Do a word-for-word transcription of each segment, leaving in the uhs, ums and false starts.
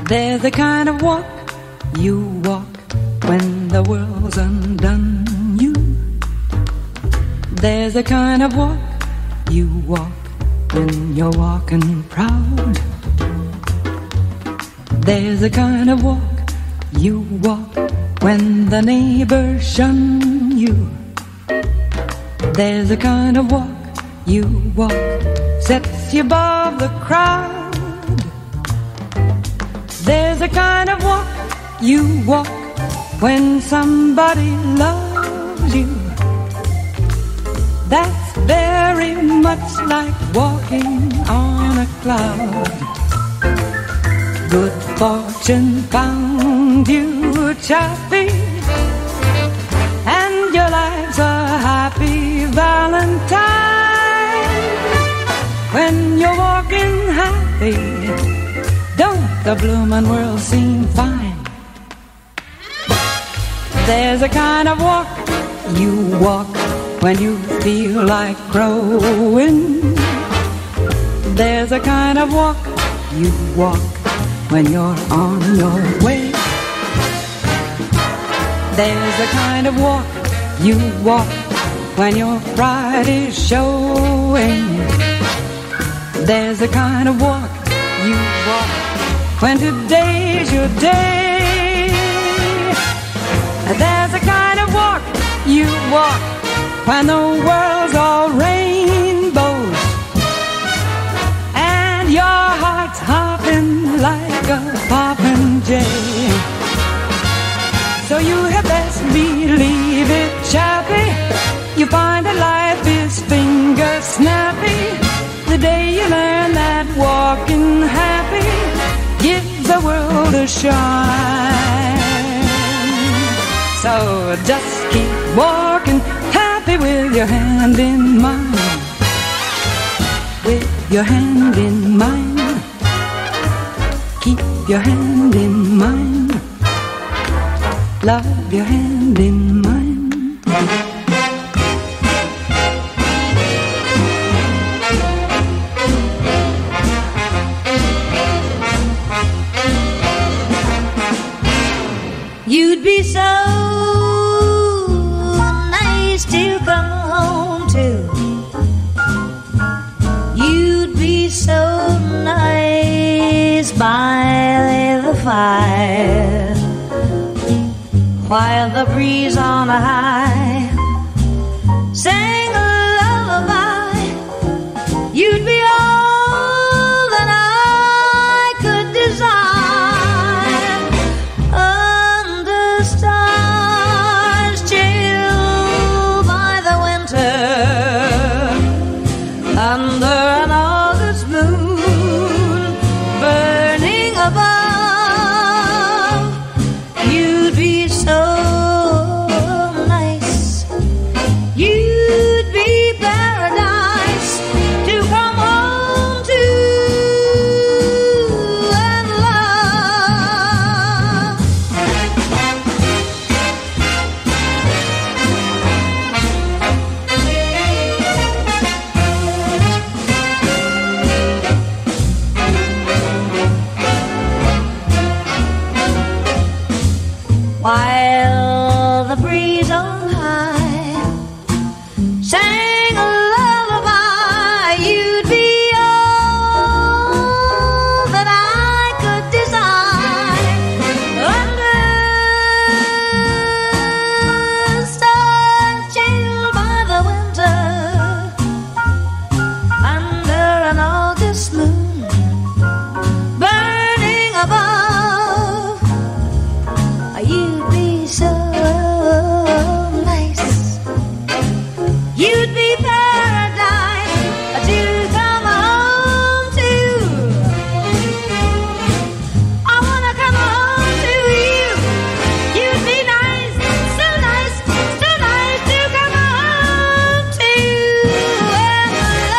There's a kind of walk you walk when the world's undone you. There's a kind of walk you walk when you're walking proud. There's a kind of walk you walk when the neighbors shun you. There's a kind of walk you walk sets you above the crowd. There's a kind of walk you walk when somebody loves you. That's very much like walking on a cloud. Good fortune found you, Chappie, and your life's a happy Valentine. When you're walking happy, don't the bloomin' world seem fine? There's a kind of walk you walk when you feel like growing. There's a kind of walk you walk when you're on your way. There's a kind of walk you walk when your pride is showing. There's a kind of walk you walk when today's your day. There's a kind of walk you walk when the world's all rainbows and your heart's hopping like a poppin' jay. So you had best believe it, Chappie, you find that life is finger snappy the day you learn that walking happy gives the world a shine. So just keep walking happy with your hand in mine, with your hand in mine. Keep your hand in mine, love your hand in mine. You'd be so nice to come home to. You'd be so nice by the fire, while the breeze on high sang a lullaby. You'd be all that I could desire, under stars chilled by the winter, under an August moon burning above. You'd be so nice, you'd be paradise to come home to and love. While the breeze on high sang a lullaby, you'd be all that I could desire, under stars chilled by the winter, under an August moon burning above. You'd be so nice, you'd be paradise to come home to. I wanna come home to you. You'd be nice, so nice, so nice to come home to and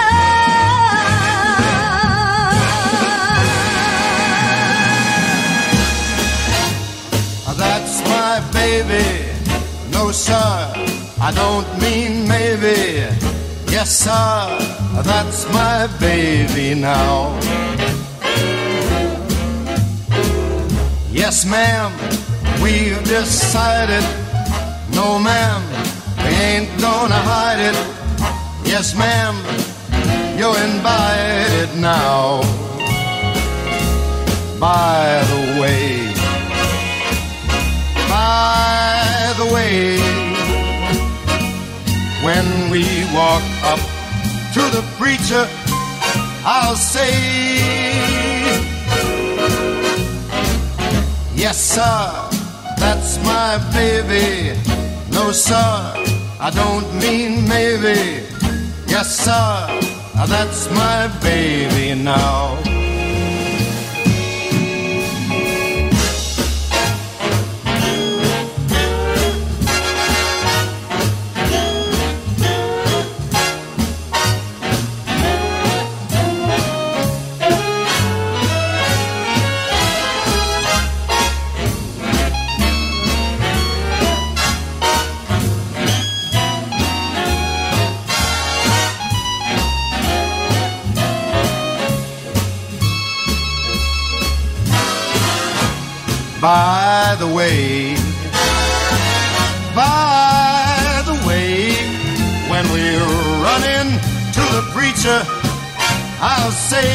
love. That's my baby. No, sir, I don't mean maybe. Yes, sir, that's my baby now. Yes, ma'am, we've decided. No, ma'am, we ain't gonna hide it. Yes, ma'am, you're invited now. By the way, by the way, when we walk up to the preacher, I'll say, yes, sir, that's my baby. No, sir, I don't mean maybe. Yes, sir, that's my baby now. By the way, by the way, when we're running to the preacher, I'll say,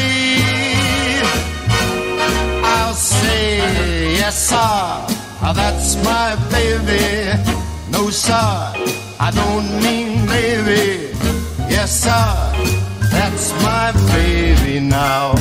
I'll say, yes, sir, that's my baby. No, sir, I don't mean maybe. Yes, sir, that's my baby now.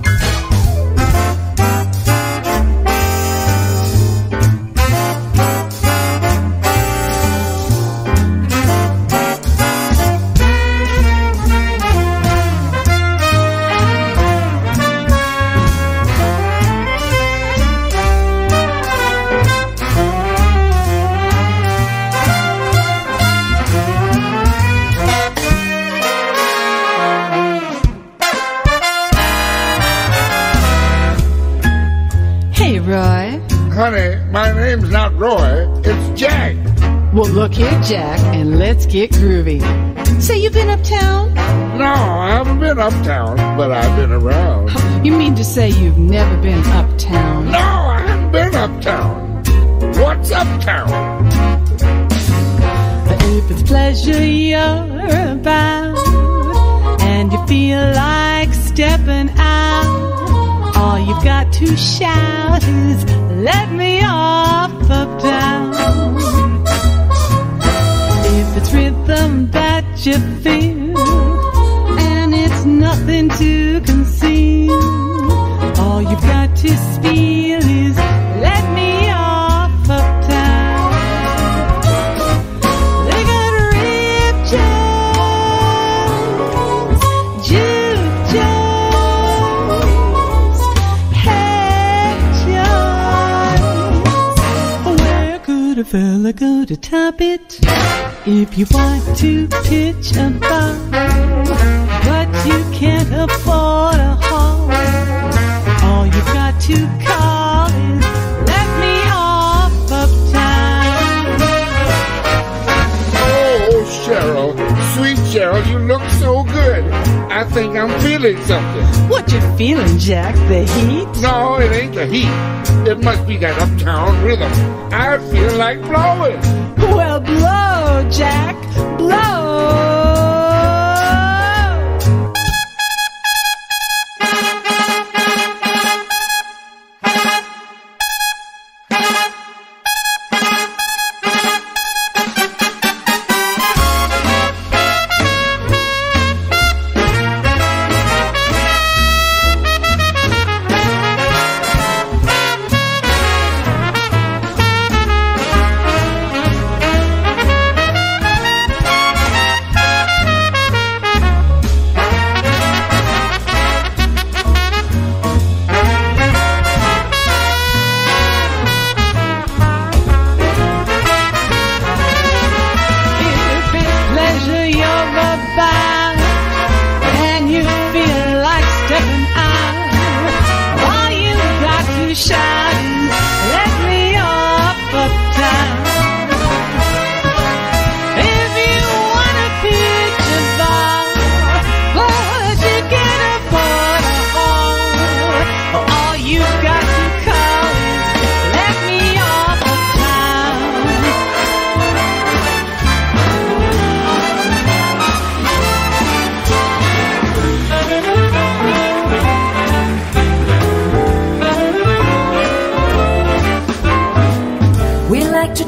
Honey, my name's not Roy, it's Jack. Well, look here, Jack, and let's get groovy. Say, you been uptown? No, I haven't been uptown, but I've been around. You mean to say you've never been uptown? No, I haven't been uptown. What's uptown? If it's pleasure you're about and you feel like stepping out, all you've got to shout is, let me off uptown. If it's rhythm that you feel and it's nothing to conceal, all you've got to spiel is, let me off uptown. They got Rip Jones, Juke Jones, Hey Jones. Where could a fella go to top it? If you want to pitch a bomb, but you can't afford a hall, all you've got to call is, let me off uptown. Oh, Cheryl, sweet Cheryl, you look so good. I think I'm feeling something. What you feeling, Jack? The heat? No, it ain't the heat. It must be that uptown rhythm. I feel like blowing. Well, blow, Jack, blow.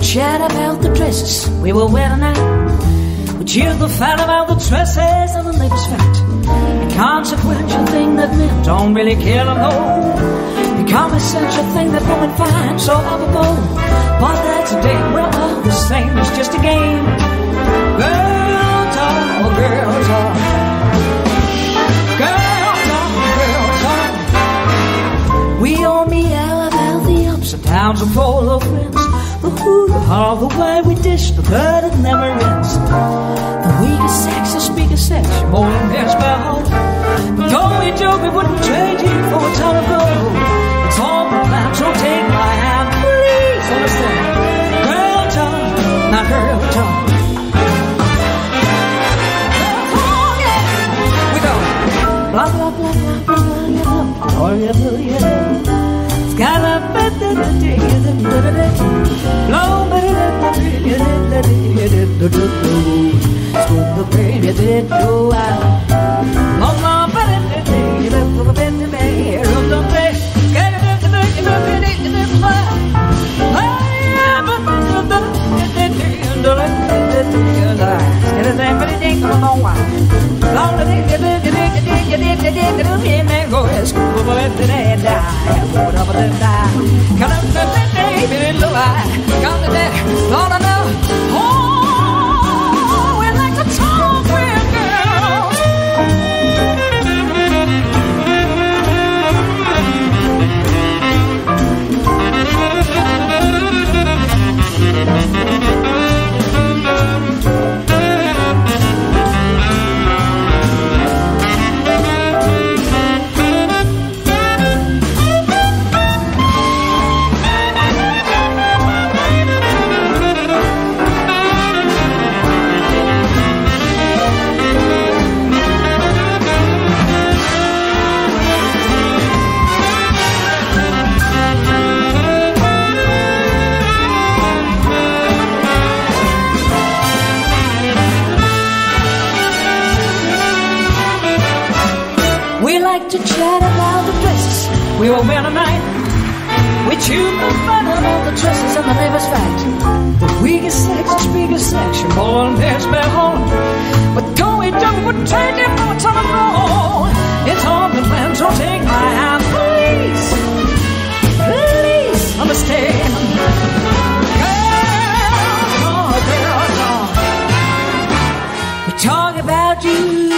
chat about the dresses we will wear tonight. We cheered the fat about the dresses of the neighbor's fat. A consequential thing that men don't really care to know. Become essential thing that women find so lovable. But that's a damn well all the same. It's just a game. Girl talk, oh girl talk. Girl talk, girl talk. We all meet out about the ups and downs of all our friends. The who, the how, the way we dish, the good it never ends. The weakest sex, the speakest sex, more than there's about. But though we joke, we wouldn't trade you for a ton of gold. It's all the plan, so take my hand, please understand. Girl talk, not girl talk. Blah, blah, blah, blah, blah, blah, blah, oh, yeah, oh, yeah. It's got a bit of the day, the blow, but it it's with the baby that go out. Long, long, but it is a bit of the mayor of the place. Get it in the baby, but it is a fire. I am a bit of the day, and the get it there, but it ain't come on. Long, the day, the day, the day. You did, you did, you did, you did, go to school, but let the day die. What up with the die? Come up with the day, baby, low eye. Come to that, Lord, I know. Oh, we like to talk with girls. To chat about the dresses we will wear tonight. We chew the fun about the dresses and the neighbor's fight. The weakest sex, the biggest section, more than there's been home. But going down wouldn't change it for a ton of gold. It's on the plan, so take my hand, please. Please understand. Girl, oh, girl, oh. We talk about you.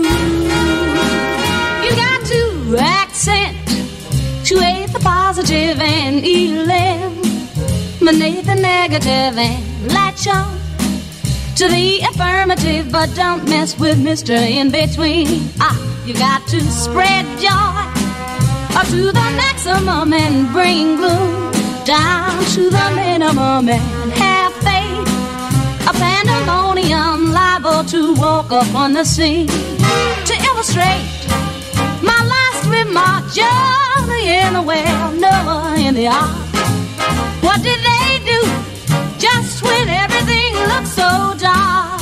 Accentuate the positive and eliminate the negative and latch on to the affirmative, but don't mess with Mister In Between. Ah, you got to spread joy up to the maximum and bring gloom down to the minimum and have faith. A pandemonium liable to walk up on the scene to illustrate my last remark. Johnny in the well, Noah in the ark. What did they do just when everything looked so dark?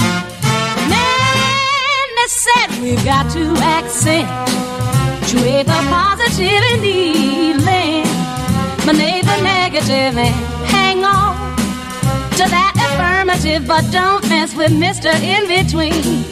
Man, they said we've got to accentuate the positive and eliminate the negative and hang on to that affirmative, but don't mess with Mister In Between.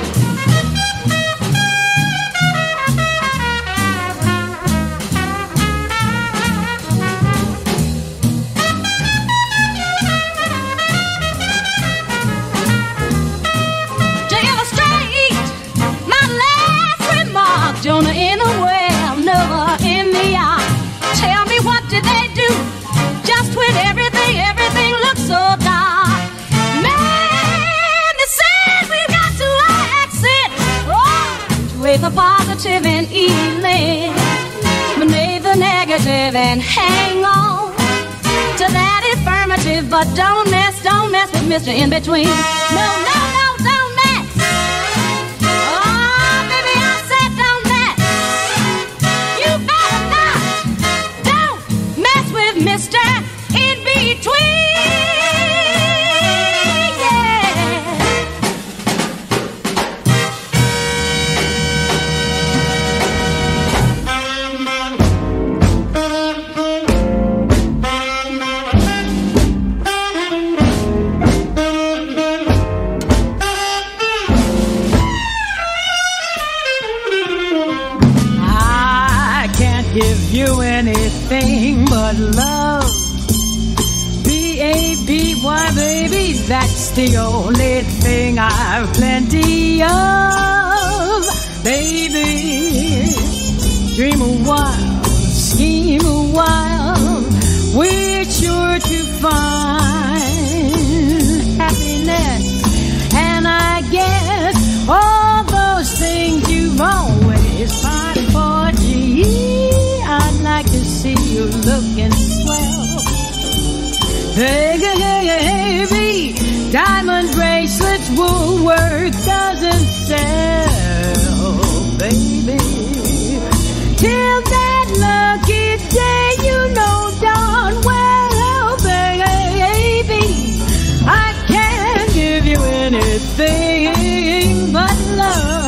Jonah in the well, Noah in the ark. Tell me, what did they do just when everything, everything looked so dark? Man, they said we've got to accentuate the positive and eliminate the negative and hang on to that affirmative, but don't mess, don't mess with Mister In Between. No, no, no, don't mess. Oh, baby, I said don't mess. You better not. Don't mess with Mister In Between. anything but love. B A B Y, baby, that's the only thing I've plenty of. Baby, dream a while, scheme a while, we're sure to find happiness. And I guess all those things you've always fought for. Gee, I'd like to see you looking swell. Baby, diamond bracelets Woolworth doesn't sell, baby. Till that lucky day, you know darn well, baby, I can't give you anything but love.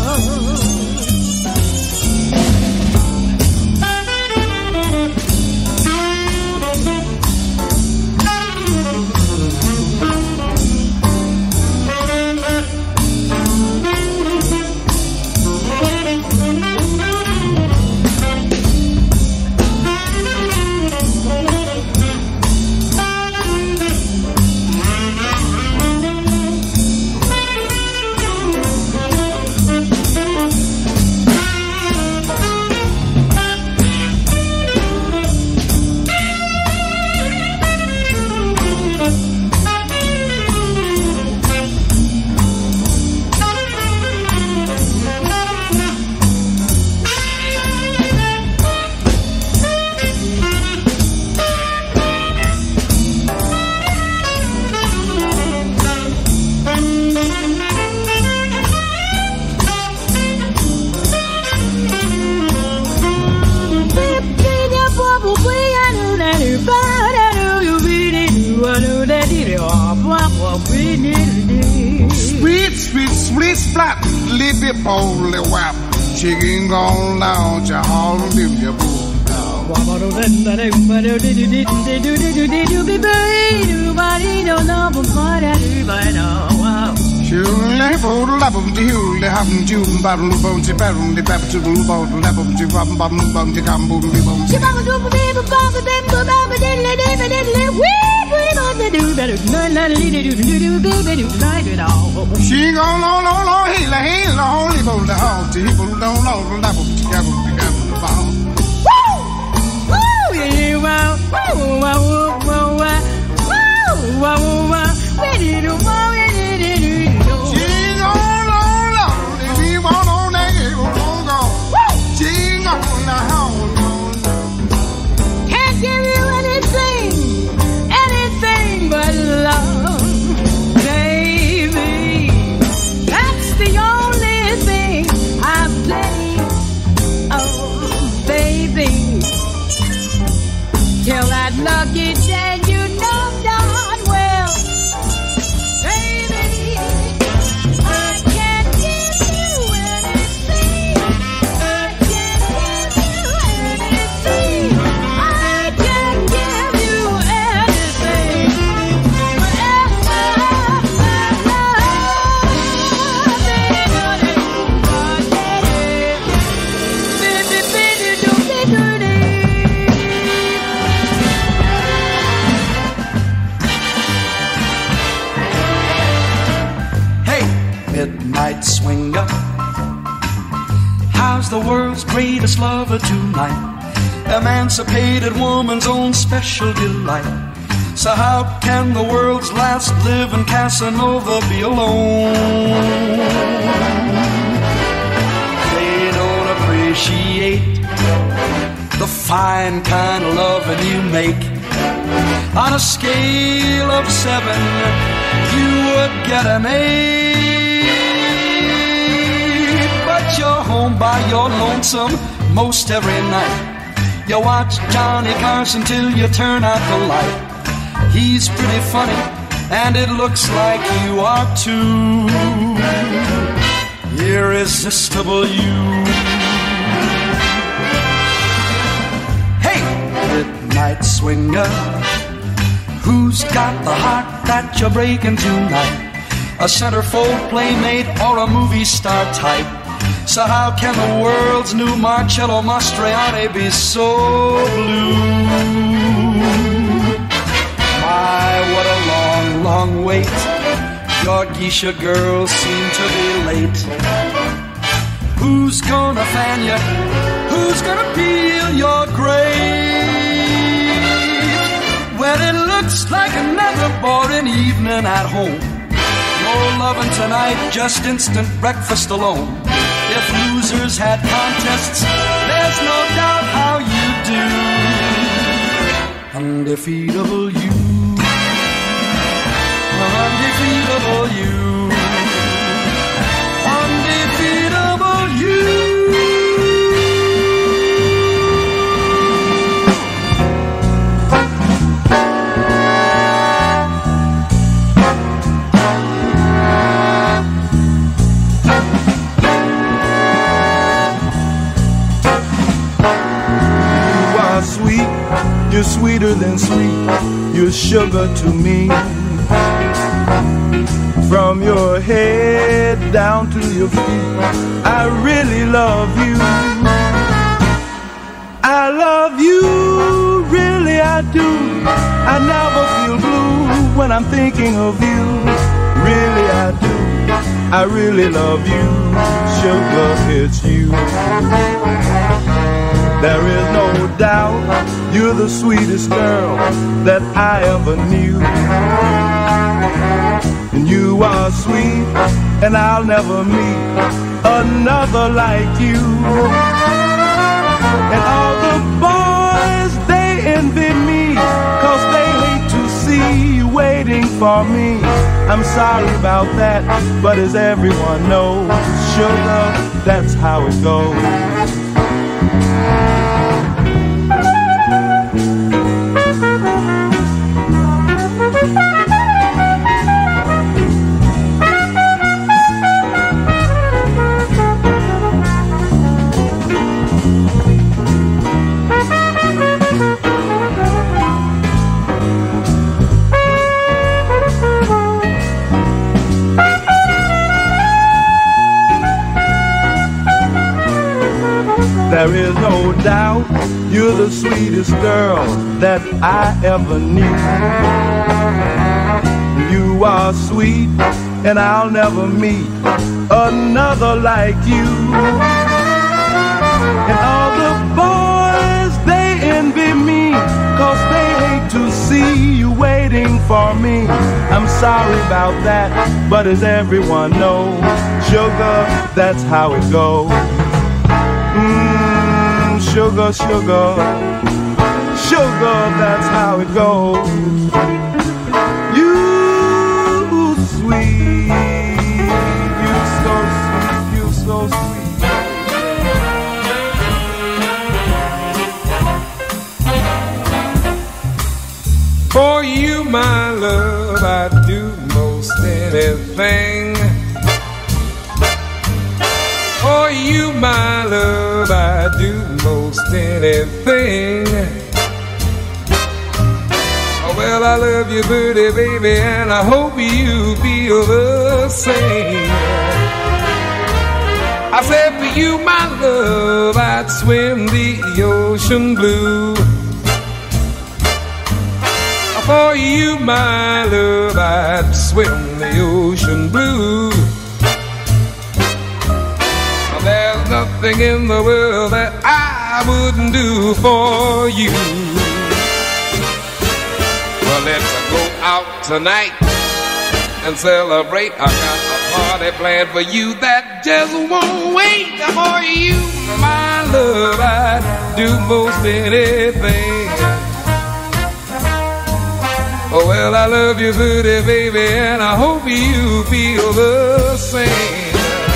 Sweet, sweet, sweet, splat, lippy, poly, wap. Chicken gone lounge, a hall, live your boo. She gone on, on, on, he la, he la, holy bowl, the house, he don't know, level together, together, the ball. Woo! Woo! Yeah, wow! Woo! Wow! Wow! Wow! Wow! Wow! We did it! Wow! We did it! She gone on, on, if he want on that, he won't go. She gone the house. Can't give you anything, anything but love, baby. That's the only thing I've plenty of, baby. Till that lucky day, you know darn well, baby, I can't give you anything. I can't give you anything. I can't give you anything. Midnight swinger, how's the world's greatest lover tonight? Emancipated woman's own special delight. So how can the world's last living Casanova be alone? They don't appreciate the fine kind of loving you make. On a scale of seven, you would get an eight. But you're home by your lonesome most every night. You watch Johnny Carson till you turn out the light. He's pretty funny, and it looks like you are too. Irresistible you. Hey, midnight swinger, who's got the heart that you're breaking tonight? A centerfold playmate or a movie star type? So how can the world's new Marcello Mastroianni be so blue? My, what a long, long wait. Your geisha girls seem to be late. Who's gonna fan you? Who's gonna peel your grapes? When it looks like another boring evening at home. No loving tonight, just instant breakfast alone. If losers had contests, there's no doubt how you do. Undefeatable you. Undefeatable you. Undefeatable you. Sweet, you're sweeter than sweet, you're sugar to me. From your head down to your feet, I really love you. I love you, really I do. I never feel blue when I'm thinking of you. Really I do, I really love you. Sugar, it's you. There is no doubt you're the sweetest girl that I ever knew. And you are sweet, and I'll never meet another like you. And all the boys, they envy me, 'cause they hate to see you waiting for me. I'm sorry about that, but as everyone knows, sugar, that's how it goes. There is no doubt you're the sweetest girl that I ever knew. You are sweet, and I'll never meet another like you. And all the boys, they envy me, 'cause they hate to see you waiting for me. I'm sorry about that, but as everyone knows, sugar, that's how it goes. Mmm, sugar, sugar, sugar, that's how it goes. You sweet, you so sweet, you so sweet. For you, my love, I'd do most anything. For you, my love, I'd do most anything. Oh, well, I love you, pretty baby, and I hope you feel the same. I said for you, my love, I'd swim the ocean blue. For you, my love, I'd swim the ocean blue. There's nothing in the world that I wouldn't do for you. Well, let's go out tonight and celebrate. I got a party planned for you that just won't wait. For you, my love, I'd do most anything. Oh, well, I love you, pretty baby, and I hope you feel the same.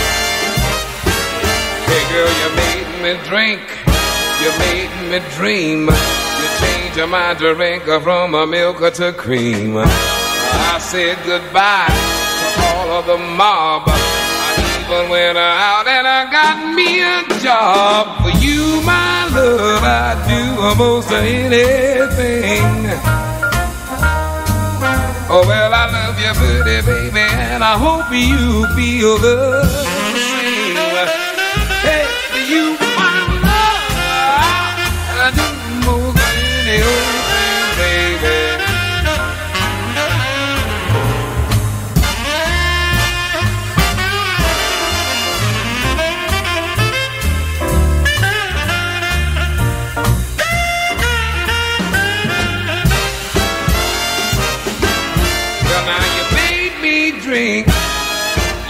Hey, girl, you made me drink, you made me dream. You changed my drink from a milk to cream. I said goodbye to all of the mob. I even went out and I got me a job. For you, my love, I'd do almost anything. Oh, well, I love you, pretty baby, and I hope you feel the same.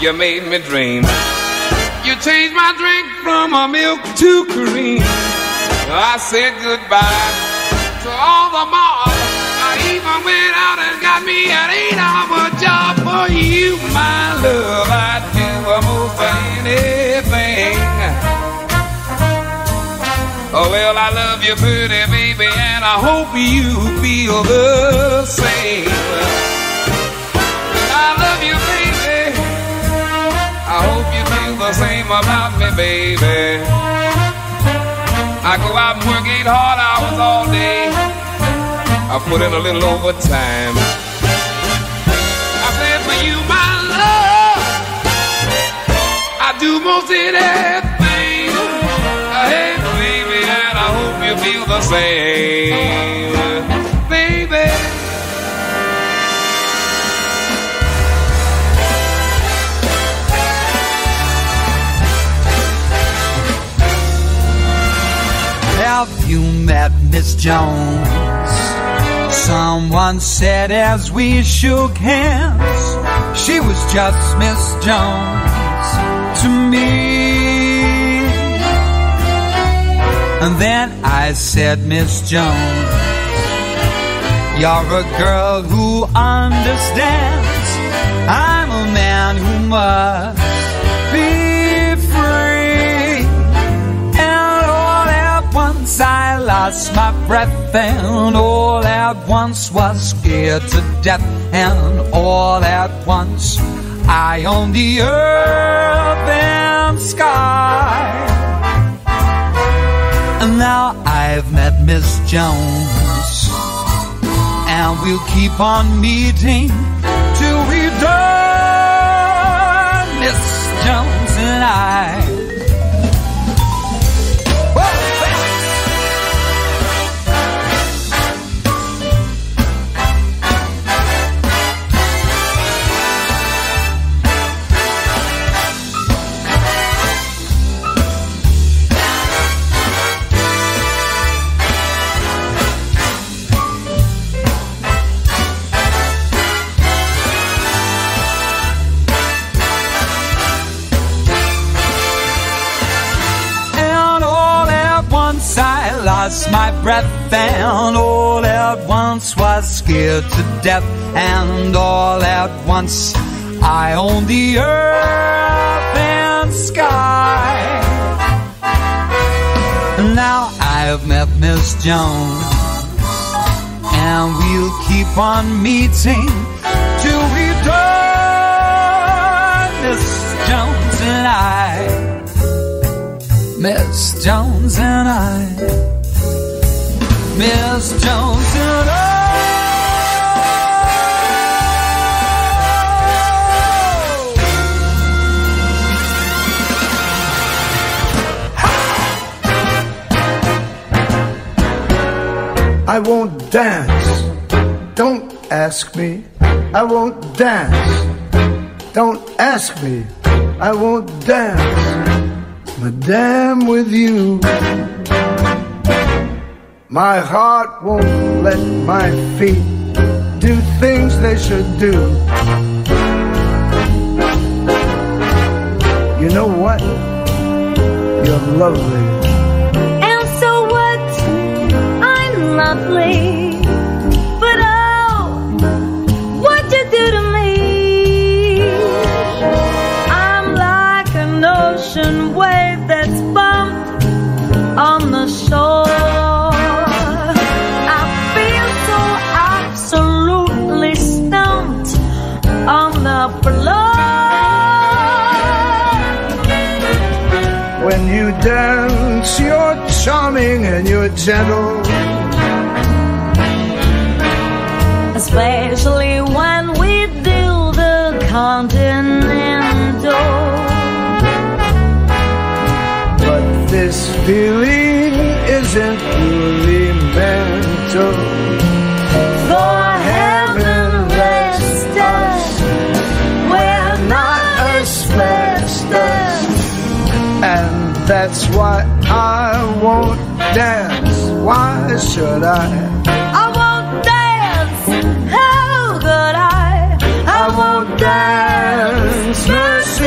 you made me dream. You changed my drink from a milk to cream. I said goodbye to all the bars. I even went out and got me an eight-hour job for you, my love. I'd do almost anything. Oh, well, I love you, pretty baby, and I hope you feel the same. I love you, baby. I hope you feel the same about me, baby. I go out and work eight hard hours all day. I put in a little overtime. I said for you, my love, I do most anything. Hey, baby, and I hope you feel the same, baby. Have you met Miss Jones? Someone said as we shook hands, she was just Miss Jones to me. And then I said, Miss Jones, you're a girl who understands. I'm a man who must be free. And all at once I lost my breath, and all at once was scared to death, and all at once I own the earth and sky. And now I've met Miss Jones, and we'll keep on meeting till we're done, Miss Jones and I. I lost my breath, and all at once was scared to death, and all at once I owned the earth and sky. Now I've met Miss Jones, and we'll keep on meeting till we're done, Miss Jones and I. Miss Jones and I, Miss Jones and I. I won't dance, don't ask me. I won't dance, don't ask me. I won't dance, Madame, with you. My heart won't let my feet do things they should do. You know what? You're lovely. And so what? I'm lovely. But oh, what you do to me? I'm like an ocean wave that's bumped on the shore. I feel so absolutely stumped on the floor. When you dance, you're charming and you're gentle. Especially when we do the continental. But this feeling isn't purely mental. For heaven rest us, we're not asbestos. And that's why I won't dance. Why should I? I won't dance. How could I? I won't dance. Miss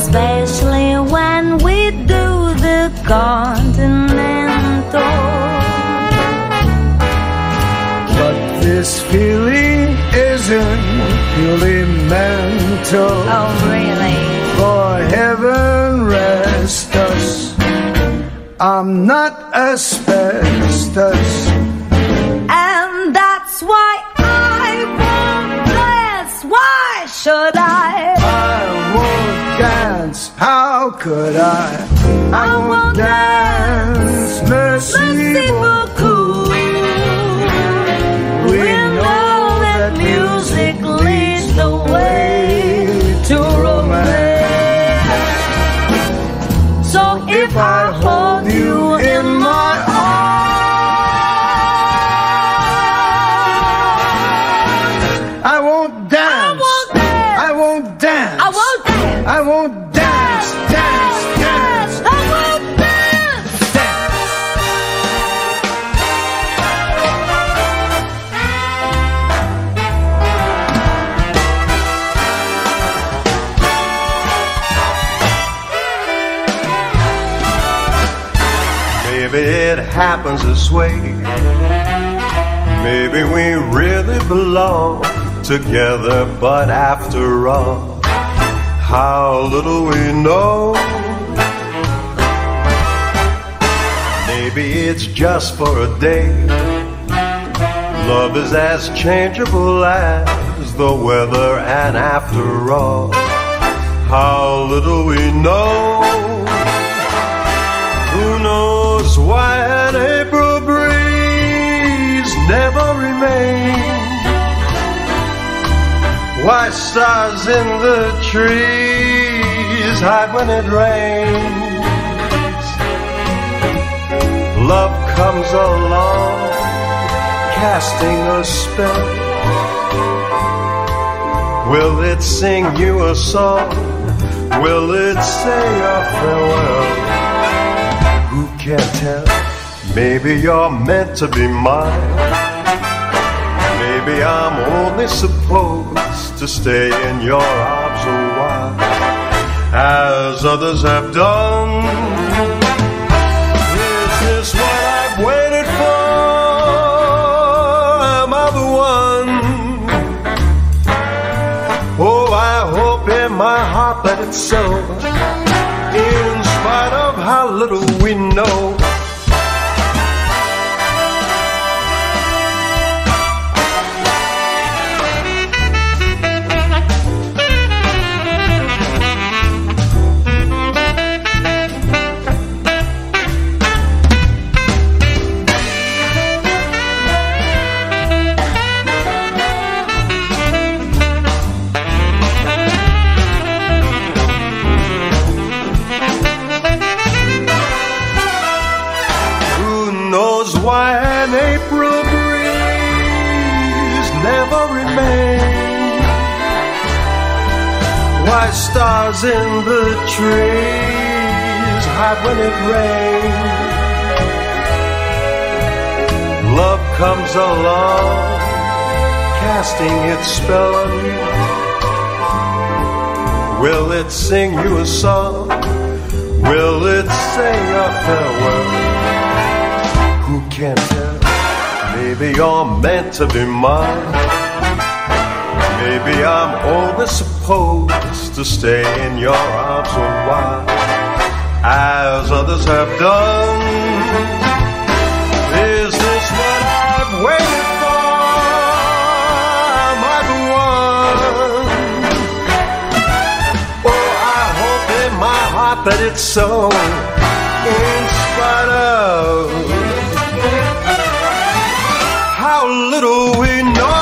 especially when we do the continental. But this feeling isn't purely mental. Oh, really? For heaven rest us, I'm not asbestos. And that's why I won't dance. Why should I? I won't dance. How could I? I, I won't, won't dance. dance. Merci, Merci beaucoup. We know that music leads the way to romance. So if I hold you in my arms, I won't dance. I won't dance. I won't dance. I won't dance. I won't dance. Dance, dance. I won't dance. Maybe it happens this way. Maybe we really belong together, but after all, how little we know. Maybe it's just for a day. Love is as changeable as the weather, and after all, how little we know. Who knows why an April breeze never remains? Why stars in the trees hide when it rains? Love comes along, casting a spell. Will it sing you a song? Will it say a farewell? Who can tell? Maybe you're meant to be mine. Maybe I'm only supposed to stay in your arms a while, as others have done. Is this what I've waited for? Am I the one? Oh, I hope in my heart that it's so, in spite of how little we know. Why an April breeze never remains? Why stars in the trees hide when it rains? Love comes along, casting its spell on you. Will it sing you a song? Will it say a farewell? Who can tell? Maybe you're meant to be mine. Maybe I'm only supposed to stay in your arms a while, as others have done. Is this what I've waited for? Am I the one? Oh, I hope in my heart that it's so, in spite of how little we know.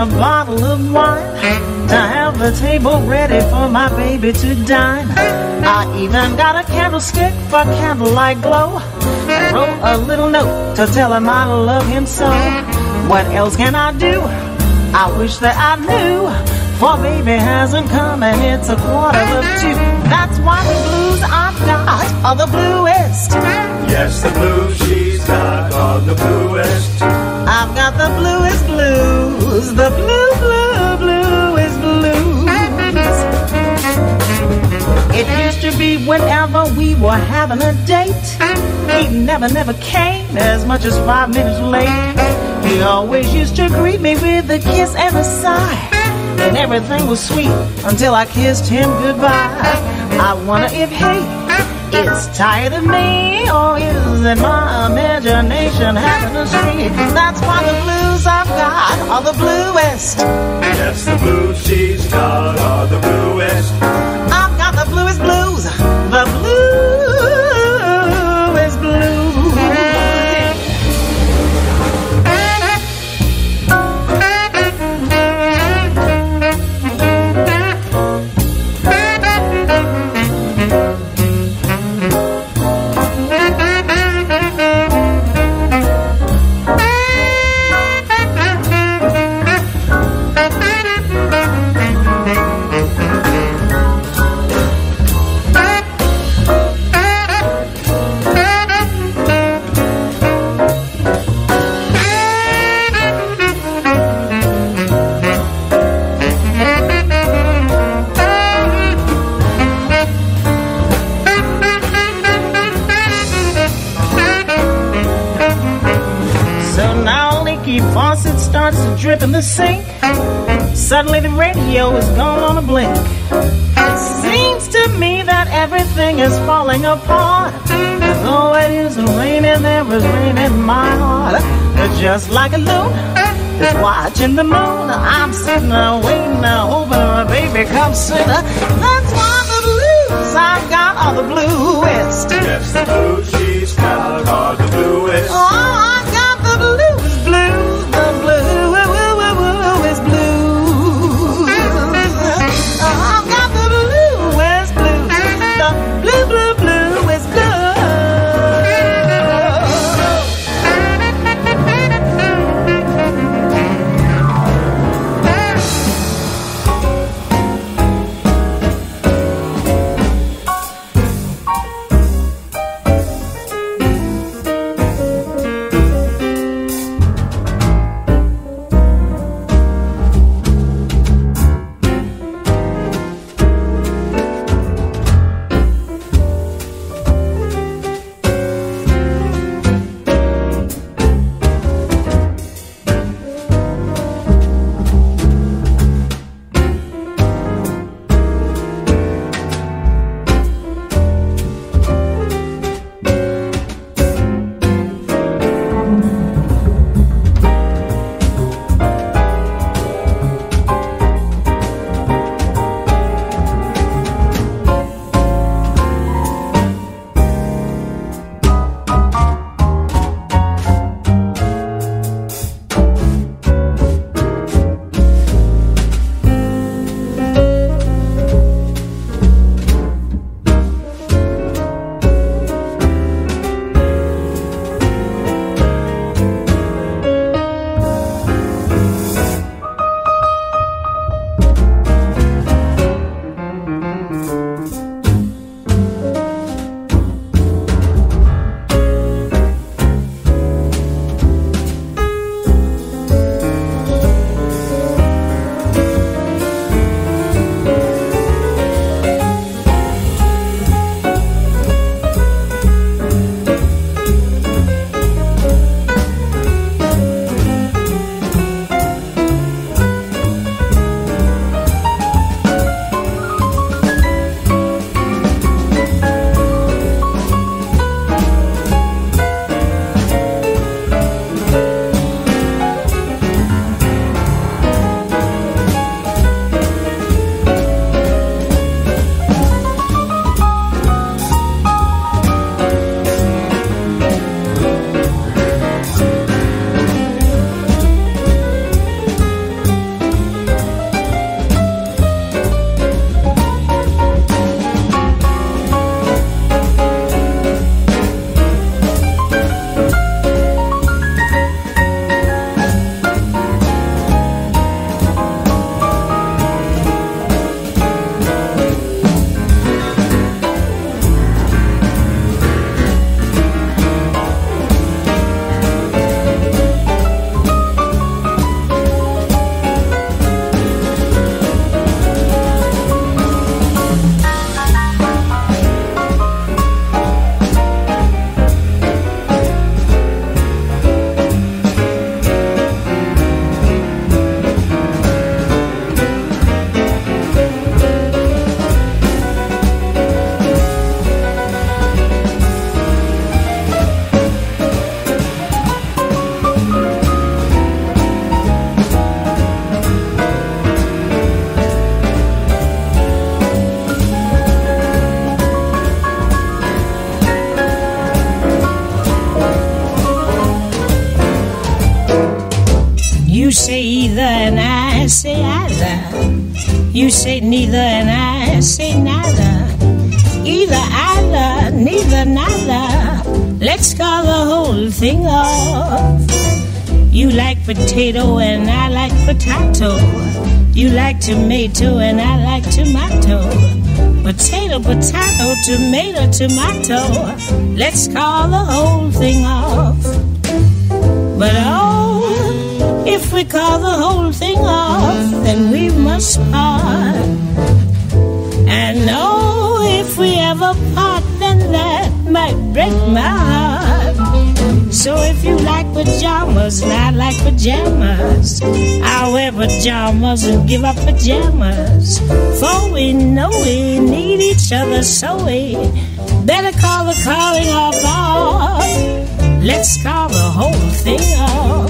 a bottle of wine to have the table ready for my baby to dine. I even got a candlestick for candlelight glow. I wrote a little note to tell him I love him so. What else can I do? I wish that I knew, for baby hasn't come and it's a quarter of two. That's why the blues I've got are the bluest. Yes, the blues she's got are the bluest. I've got the bluest blues, the blue, blue, bluest blues. It used to be whenever we were having a date, he never, never came as much as five minutes late. He always used to greet me with a kiss and a sigh, and everything was sweet until I kissed him goodbye. I wonder if he is tired of me, or is it my imagination having a streak? That's why the blues I've got are the bluest. Yes, the blues she's got are the bluest. I've got the bluest blues, the bluest blues. Starts to drip in the sink. Suddenly the radio is gone on a blink. It seems to me that everything is falling apart. Though it isn't raining, there is rain in my heart. Just like a loon that's watching the moon, I'm sitting there waiting now, hoping my baby comes sooner. That's why the blues I've got are the bluest. Yes, the blues she's got are the bluest. Oh, I got the blues, blues, the blues. You say neither and I say neither. Either, either, neither, neither. Let's call the whole thing off. You like potato and I like potato. You like tomato and I like tomato. Potato, potato, tomato, tomato. Let's call the whole thing off. But oh, if we call the whole thing off, then we must part. And oh, if we ever part, then that might break my heart. So if you like pajamas and I like pajamas, I'll wear pajamas and give up pajamas. For we know we need each other, so we better call the calling off off. Let's call the whole thing off.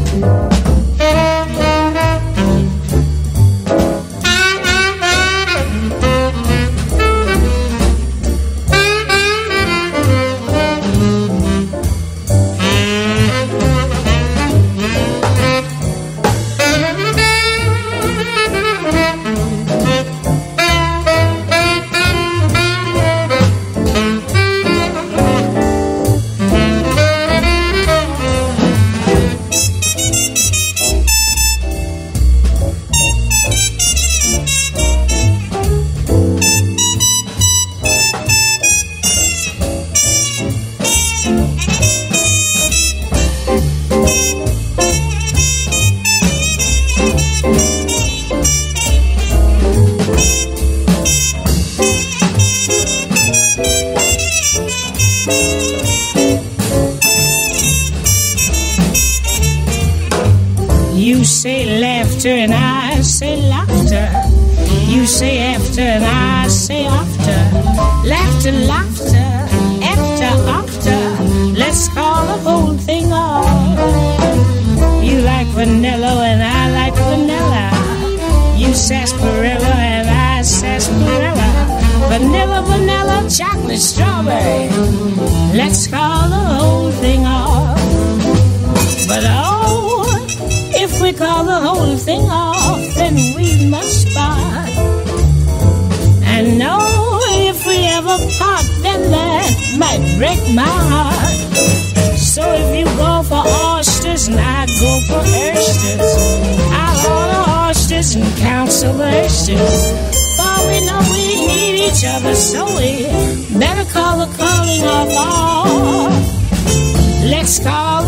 You say laughter and I say laughter. You say after and I say after. Laughter, laughter, after, after. Let's call the whole thing off. You like vanilla and I like vanilla. You sarsaparilla and I sarsaparilla. Vanilla, vanilla, chocolate, strawberry. Let's call the whole thing off. But oh, if we call the whole thing off, then we must part. And no, if we ever part, then that might break my heart. So if you go for oysters and I go for oysters, I'll order oysters and counsel the oysters. For we know we need each other, so we better call the calling off off. Let's call